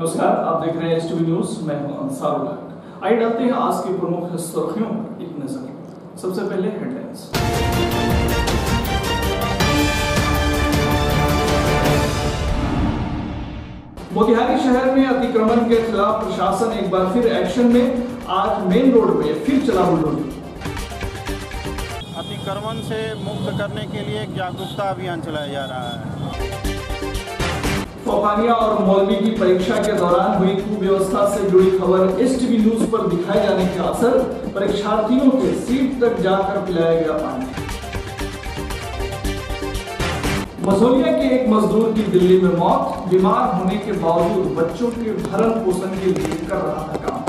नमस्कार, आप देख रहे हैं एसटीवी न्यूज। मैं हूं अंसारुल हक। आइए डालते हैं आज की प्रमुख सुर्खियों पर एक नजर। सबसे पहले हेडलाइंस। मोतिहारी शहर में अतिक्रमण के खिलाफ प्रशासन एक बार फिर एक्शन में। आज मेन रोड में फिर चला बुलडोजर। अतिक्रमण से मुक्त करने के लिए एक जागरूकता अभियान चलाया जा रहा है। फौकानिया और मौलवी की परीक्षा के दौरान हुई कुव्यवस्था से जुड़ी खबर एसटीवी न्यूज पर दिखाए जाने के असर। परीक्षार्थियों के सीट तक जाकर पिलाया गया पानी। मझौलिया के एक मजदूर की दिल्ली में मौत। बीमार होने के बावजूद बच्चों के भरण पोषण के लिए कर रहा था काम।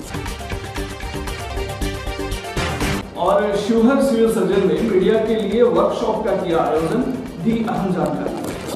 और शिवहर सिविल सर्जन ने मीडिया के लिए वर्कशॉप का किया आयोजन। दी अहम जानकारी।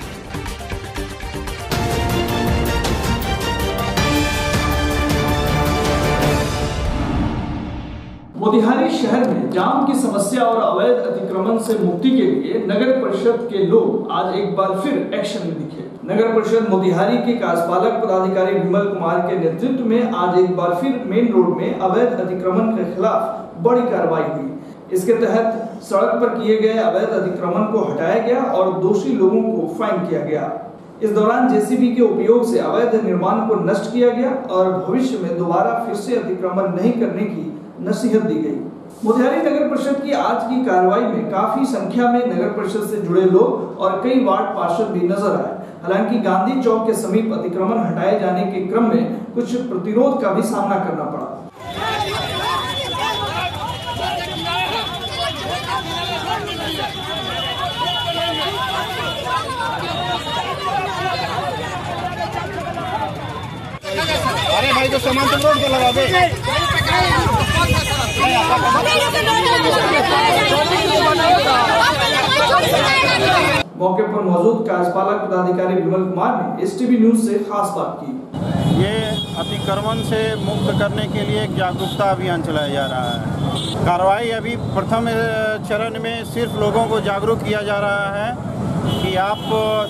मोतिहारी शहर में जाम की समस्या और अवैध अतिक्रमण से मुक्ति के लिए नगर परिषद के लोग आज एक बार फिर एक्शन में दिखे। नगर परिषद मोतिहारी के कार्यपालक पदाधिकारी विमल कुमार के नेतृत्व में आज एक बार फिर मेन रोड में अवैध अतिक्रमण के खिलाफ बड़ी कार्रवाई हुई। इसके तहत सड़क पर किए गए अवैध अतिक्रमण को हटाया गया और दोषी लोगों को फाइन किया गया। इस दौरान जेसीबी के उपयोग से अवैध निर्माण को नष्ट किया गया और भविष्य में दोबारा फिर से अतिक्रमण नहीं करने की नसीहत दी गई। मोतिहारी नगर परिषद की आज की कार्रवाई में काफी संख्या में नगर परिषद से जुड़े लोग और कई वार्ड पार्षद भी नजर आए। हालांकि गांधी चौक के समीप अतिक्रमण हटाए जाने के क्रम में कुछ प्रतिरोध का भी सामना करना पड़ा। अरे भाई, जो सामान तुम रोड पे लगा दे। मौके पर मौजूद कार्यपालक पदाधिकारी विमल कुमार ने एसटीवी न्यूज से खास बात की। ये अतिक्रमण से मुक्त करने के लिए एक जागरूकता अभियान चलाया जा रहा है। कार्रवाई अभी प्रथम चरण में सिर्फ लोगों को जागरूक किया जा रहा है कि आप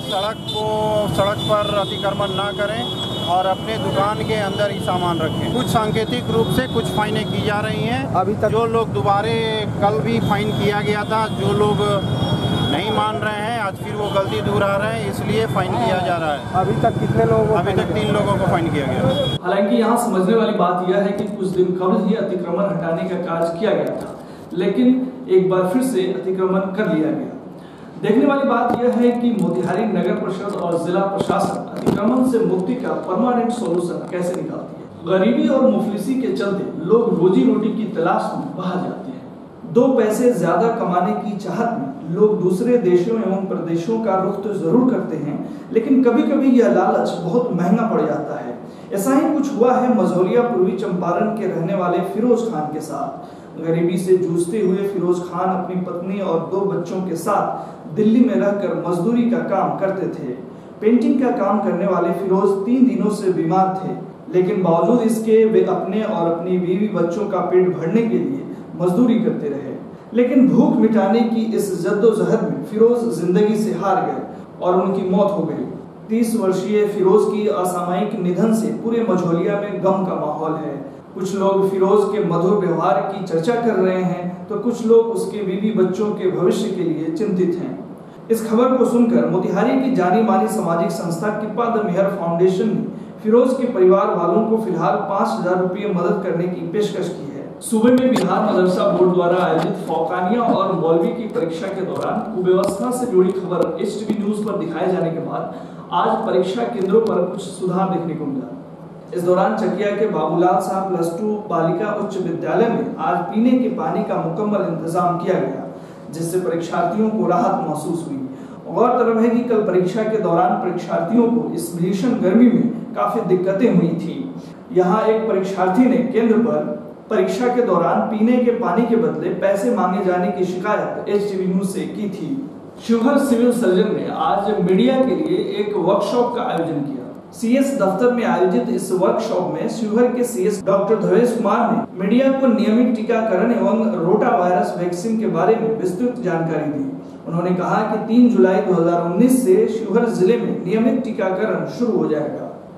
सड़क पर अतिक्रमण ना करें और अपने दुकान के अंदर ही सामान रखें। कुछ सांकेतिक रूप से कुछ फाइनें की जा रही हैं। अभी तक जो लोग दोबारे कल भी फाइन किया गया था, जो लोग नहीं मान रहे हैं आज फिर वो गलती दोहरा रहे हैं, इसलिए फाइन किया जा रहा है। अभी तक कितने लोगों को? अभी तक 3 लोगों को फाइन किया गया। हालांकि यहाँ समझने वाली बात यह है कि कुछ दिन कबल ही अतिक्रमण हटाने का कार्य किया गया था, लेकिन एक बार फिर से अतिक्रमण कर लिया गया। देखने वाली बात यह है कि मोतिहारी नगर परिषद और जिला प्रशासन अतिक्रमण से मुक्ति का परमानेंट सॉल्यूशन कैसे निकालती है। गरीबी और मुफलिसी के चलते लोग रोजी रोटी की तलाश में बाहर जाते हैं। 2 पैसे ज्यादा कमाने की चाहत में लोग दूसरे देशों एवं प्रदेशों का रुख तो जरूर करते हैं, लेकिन कभी कभी यह लालच बहुत महंगा पड़ जाता है। ऐसा ही कुछ हुआ है मझौलिया पूर्वी चंपारण के रहने वाले फिरोज खान के साथ। गरीबी से जूझते हुए फिरोज खान अपनी पत्नी और 2 बच्चों के साथ दिल्ली में रहकर मजदूरी का काम करते थे। पेंटिंग का काम करने वाले फिरोज 3 दिनों से बीमार थे, लेकिन बावजूद इसके वे अपने और अपनी बीवी बच्चों का पेट भरने के लिए मजदूरी करते रहे। लेकिन भूख मिटाने की इस जद्दोजहद में फिरोज जिंदगी से हार गए और उनकी मौत हो गई। 30 वर्षीय फिरोज की असामयिक निधन से पूरे मझौलिया में गम का माहौल है। कुछ लोग फिरोज के मधुर व्यवहार की चर्चा कर रहे हैं, तो कुछ लोग उसके बीवी बच्चों के भविष्य के लिए चिंतित हैं। इस खबर को सुनकर मोतिहारी की जानी मानी सामाजिक संस्था कृपा द मेहर फाउंडेशन ने फिरोज के परिवार वालों को फिलहाल 5000 रुपये मदद करने की पेशकश की है। सूबे में बिहार मदरसा बोर्ड द्वारा आयोजित फौकानिया और मौलवी की परीक्षा के दौरान कुव्यवस्था से जुड़ी खबर एसटीवी न्यूज पर दिखाए जाने के बाद आज परीक्षा केंद्रों पर कुछ सुधार देखने को मिला। इस दौरान चकिया के बाबूलाल साहब +2 बालिका उच्च विद्यालय में आज पीने के पानी का मुकम्मल इंतजाम किया गया, जिससे परीक्षार्थियों को राहत महसूस हुई। गौरतलब है कि कल परीक्षा के दौरान परीक्षार्थियों को इस भीषण गर्मी में काफी दिक्कतें हुई थी। यहाँ एक परीक्षार्थी ने केंद्र पर परीक्षा के दौरान पीने के पानी के बदले पैसे मांगे जाने की शिकायत एसटीवी न्यूज से की थी। शिवहर सिविल सर्जन ने आज मीडिया के लिए एक वर्कशॉप का आयोजन किया। सीएस दफ्तर में आयोजित इस वर्कशॉप में शिवहर के सीएस डॉक्टर धवेश कुमार ने मीडिया को नियमित टीकाकरण एवं रोटा वायरस वैक्सीन के बारे में विस्तृत जानकारी दी। उन्होंने कहा कि 3 जुलाई 2019 से शिवहर जिले में नियमित टीकाकरण शुरू हो जाएगा।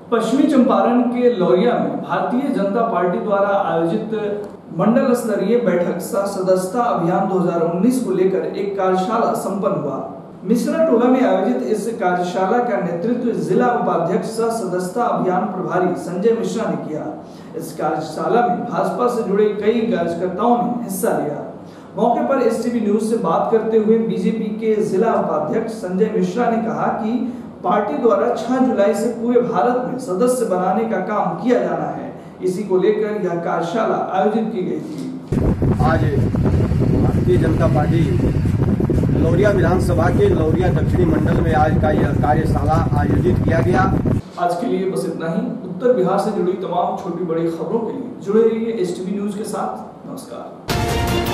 पश्चिमी चंपारण के लौरिया में भारतीय जनता पार्टी द्वारा आयोजित मंडल स्तरीय बैठक सह सदस्यता अभियान 2019 को लेकर एक कार्यशाला संपन्न हुआ। मिश्रा टोला में आयोजित इस कार्यशाला का नेतृत्व जिला उपाध्यक्ष सह सदस्यता अभियान प्रभारी संजय मिश्रा ने किया। इस कार्यशाला में भाजपा से जुड़े कई कार्यकर्ताओं ने हिस्सा लिया। मौके पर एसटीवी न्यूज से बात करते हुए बीजेपी के जिला उपाध्यक्ष संजय मिश्रा ने कहा कि पार्टी द्वारा 6 जुलाई से पूरे भारत में सदस्य बनाने का काम किया जाना है। इसी को लेकर यह कार्यशाला आयोजित की गई थी। आज भारतीय जनता पार्टी लौरिया विधानसभा के लौरिया दक्षिणी मंडल में आज का यह कार्यशाला आयोजित किया गया। आज के लिए बस इतना ही। उत्तर बिहार से जुड़ी तमाम छोटी बड़ी खबरों के लिए जुड़े रहिए एसटीवी न्यूज के साथ। नमस्कार।